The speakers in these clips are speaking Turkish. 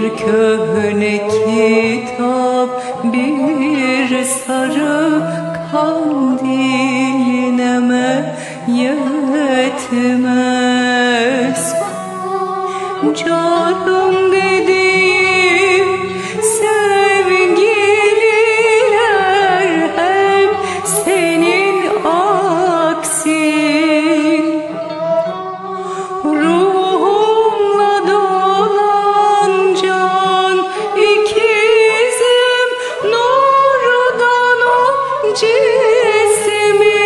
köhne kitap, bir sarı kandil neme yetmez. Canım dediğim sevgililer hep senin aksin. Ruhumla dolan can ikizim, nurdan o cismin.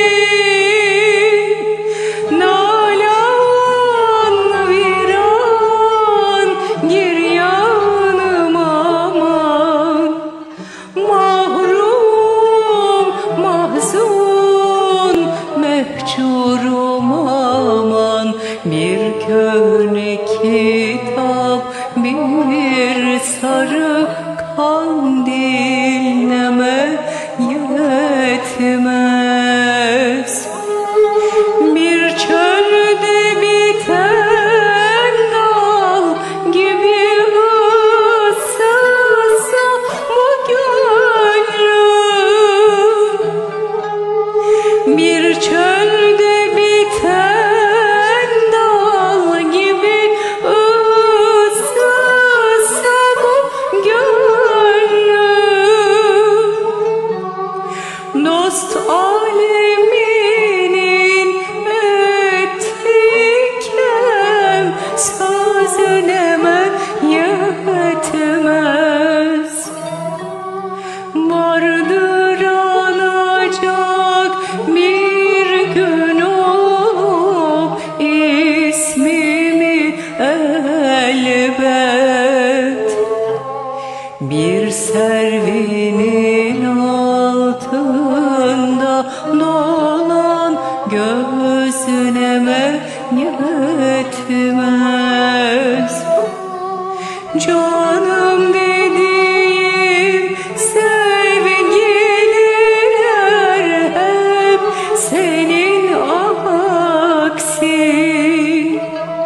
Nalan viran gir yanıma aman, mahrum mahzun mehcurum aman. Bir köhne kitap, bir sarı kandil neme yetmez. Bir çölde biten dal gibi ıssızsa bu gönlüm. Bir çölde biten dal gibi ıssızsa bu gönlüm. Dost aleminin ettiğim sözüne yetmez. Vardır anacak bir gün olup ismimi elbet. Bir servinin altında dolan gözüne yetmez. Canım dediğim sevgililer hep senin aksin.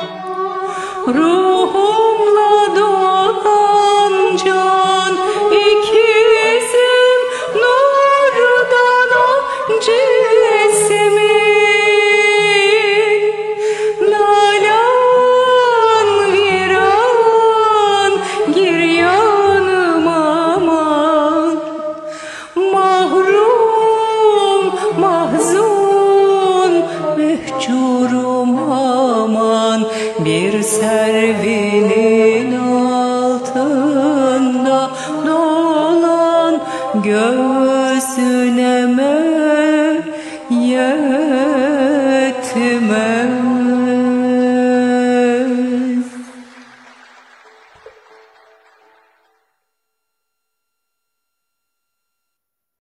Ruhumla dolan can ikizim, nurdan o cismin. Nalan viran gir yanıma aman, mahrum mahzun mehcurum aman. Bir servinin altında dolan gözüne yetmez.